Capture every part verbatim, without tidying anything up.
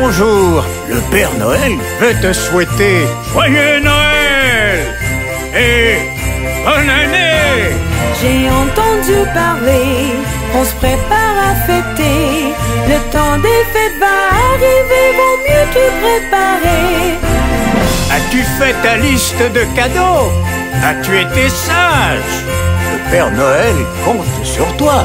Bonjour, le Père Noël veut te souhaiter Joyeux Noël et bonne année. J'ai entendu parler, on se prépare à fêter. Le temps des fêtes va arriver, vaut mieux te préparer. As-tu fait ta liste de cadeaux? As-tu été sage? Le Père Noël compte sur toi.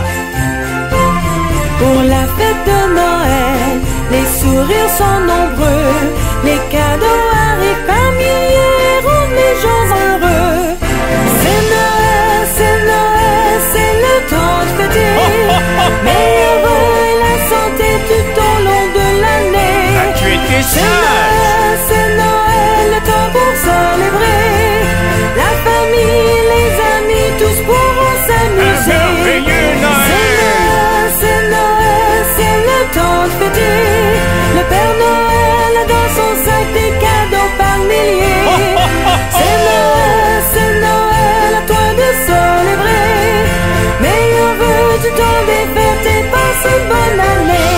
Pour la fête de Noël, les sourires sont nombreux. Les cadeaux arrivent par milliers, rendent les gens heureux. C'est Noël, c'est Noël, c'est le temps de fêter. Mais heureux et la santé tout au long de l'année. As-tu été C'est sage? Noël, c'est Noël, le temps pour célébrer. La famille, les amis, tous pourront s'amuser. Un merveilleux Noël. C'est Noël, c'est le temps de fêter. Le Père Noël a dans son sac des cadeaux par milliers. C'est Noël, c'est Noël, à toi de célébrer. Meilleur vœu du temps des fêtes et passe une bonne année.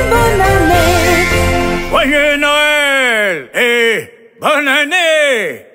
Joyeux Noël et bonne année.